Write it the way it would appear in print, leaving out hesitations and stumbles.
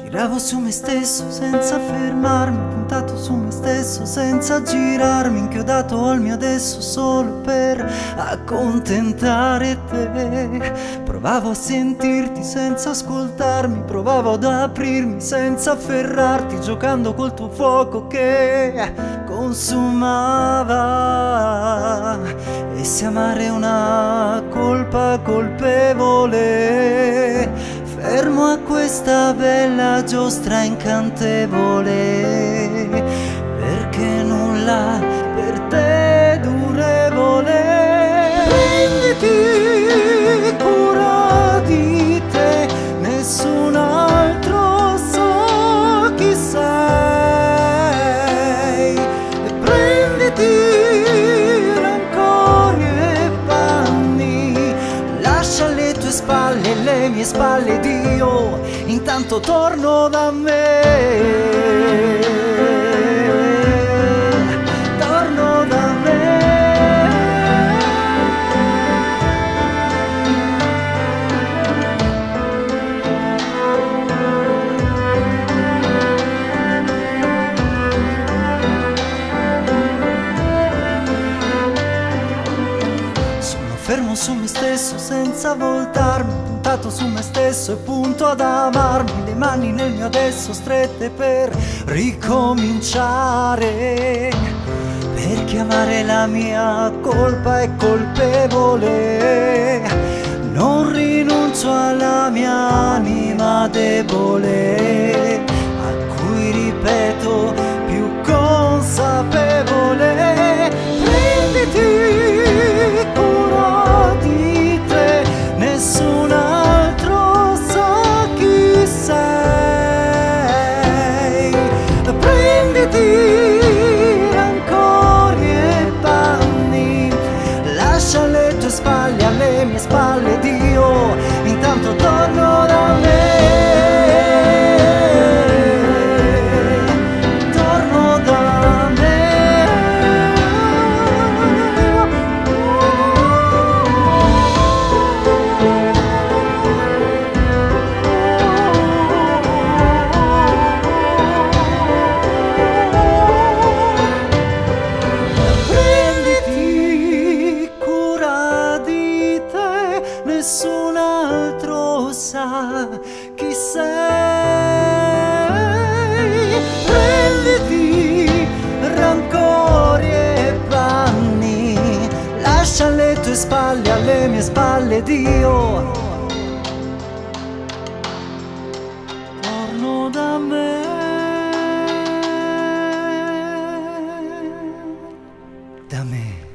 Tiravo su me stesso senza fermarmi, puntato su me stesso senza girarmi, inchiodato al mio adesso solo per accontentare te. Provavo a sentirti senza ascoltarmi, provavo ad aprirmi senza afferrarti, giocando col tuo fuoco che consumava. E se amare è una colpa colpevole, fermo a questa bella giostra incantevole, perché nulla per te è durevole. Prenditi cura di te, nessun altro sa chi sei. E prenditi rancori e panni, lascia alle tue spalle le mie spalle, Dio, intanto torno da me, torno da me. Sono fermo su me stesso senza voltarmi, puntato su me stesso e punto ad amarmi, le mani nel mio adesso strette per ricominciare, perché amare la mia colpa è colpevole. Non rinuncio alla mia anima debole, a cui ripeto più consapevole. Prenditi cura di te, nessun altro sa chi sei. Prenditi rancori e panni, lascia alle tue spalle, alle mie spalle, Dio, intanto torno da me, torno da me. Nessun altro sa chi sei. Prenditi rancori e panni, lascia alle tue spalle, alle mie spalle, Dio, torno da me, da me.